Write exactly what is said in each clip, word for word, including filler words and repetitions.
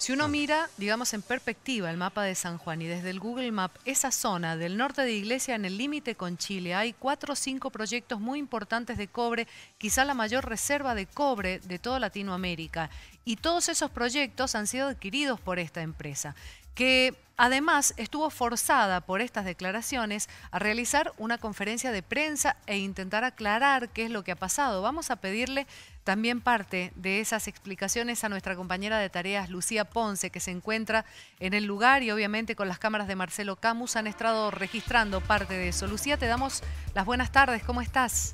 Si uno mira, digamos, en perspectiva el mapa de San Juan y desde el Google Map, esa zona del norte de Iglesia en el límite con Chile, hay cuatro o cinco proyectos muy importantes de cobre, quizá la mayor reserva de cobre de toda Latinoamérica. Y todos esos proyectos han sido adquiridos por esta empresa, que además estuvo forzada por estas declaraciones a realizar una conferencia de prensa e intentar aclarar qué es lo que ha pasado. Vamos a pedirle también parte de esas explicaciones a nuestra compañera de tareas, Lucía Ponce, que se encuentra en el lugar y obviamente con las cámaras de Marcelo Camus han estado registrando parte de eso. Lucía, te damos las buenas tardes. ¿Cómo estás?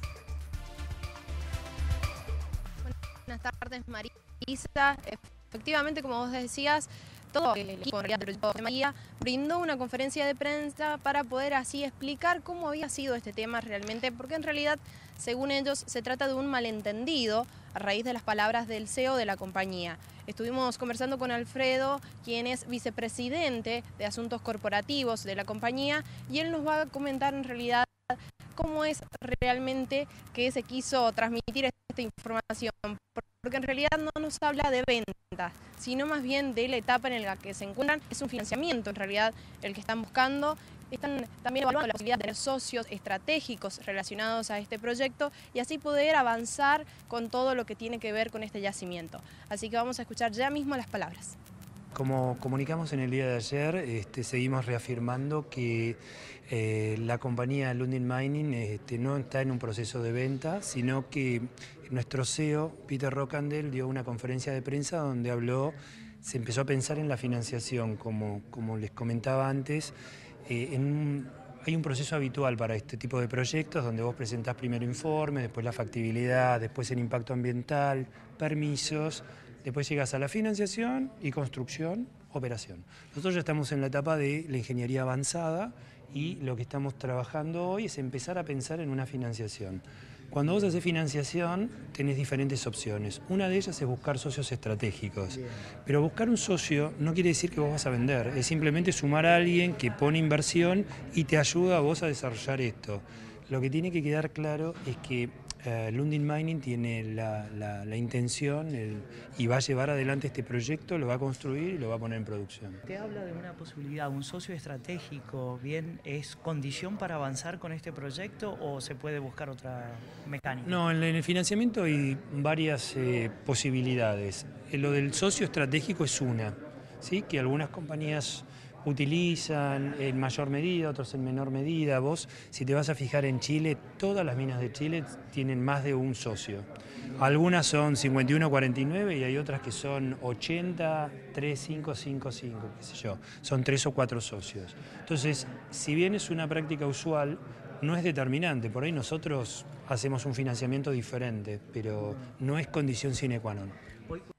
Buenas tardes, Marisa. Efectivamente, como vos decías, todo el equipo del proyecto de María brindó una conferencia de prensa para poder así explicar cómo había sido este tema realmente, porque en realidad, según ellos, se trata de un malentendido a raíz de las palabras del C E O de la compañía. Estuvimos conversando con Alfredo, quien es vicepresidente de Asuntos Corporativos de la compañía, y él nos va a comentar en realidad cómo es realmente que se quiso transmitir esta información, porque en realidad no nos habla de ventas, sino más bien de la etapa en la que se encuentran. Es un financiamiento en realidad el que están buscando. Están también evaluando la posibilidad de tener socios estratégicos relacionados a este proyecto y así poder avanzar con todo lo que tiene que ver con este yacimiento. Así que vamos a escuchar ya mismo las palabras. Como comunicamos en el día de ayer, este, seguimos reafirmando que eh, la compañía Lundin Mining este, no está en un proceso de venta, sino que nuestro C E O, Peter Rockandel, dio una conferencia de prensa donde habló, se empezó a pensar en la financiación, como, como les comentaba antes. Eh, en un, hay un proceso habitual para este tipo de proyectos donde vos presentás primero informe, después la factibilidad, después el impacto ambiental, permisos. Después llegas a la financiación y construcción, operación. Nosotros ya estamos en la etapa de la ingeniería avanzada y lo que estamos trabajando hoy es empezar a pensar en una financiación. Cuando vos haces financiación tenés diferentes opciones. Una de ellas es buscar socios estratégicos. Pero buscar un socio no quiere decir que vos vas a vender, es simplemente sumar a alguien que pone inversión y te ayuda a vos a desarrollar esto. Lo que tiene que quedar claro es que Uh, Lundin Mining tiene la, la, la intención el, y va a llevar adelante este proyecto, lo va a construir y lo va a poner en producción. Te habla de una posibilidad, un socio estratégico, ¿bien? ¿Es condición para avanzar con este proyecto o se puede buscar otra mecánica? No, en el financiamiento hay varias eh, posibilidades. Lo del socio estratégico es una, ¿sí? Que algunas compañías utilizan en mayor medida, otros en menor medida. Vos, si te vas a fijar en Chile, todas las minas de Chile tienen más de un socio. Algunas son cincuenta y uno cuarenta y nueve y hay otras que son ochenta, tres cinco cinco cinco, qué sé yo. Son tres o cuatro socios. Entonces, si bien es una práctica usual, no es determinante. Por ahí nosotros hacemos un financiamiento diferente, pero no es condición sine qua non. Hoy,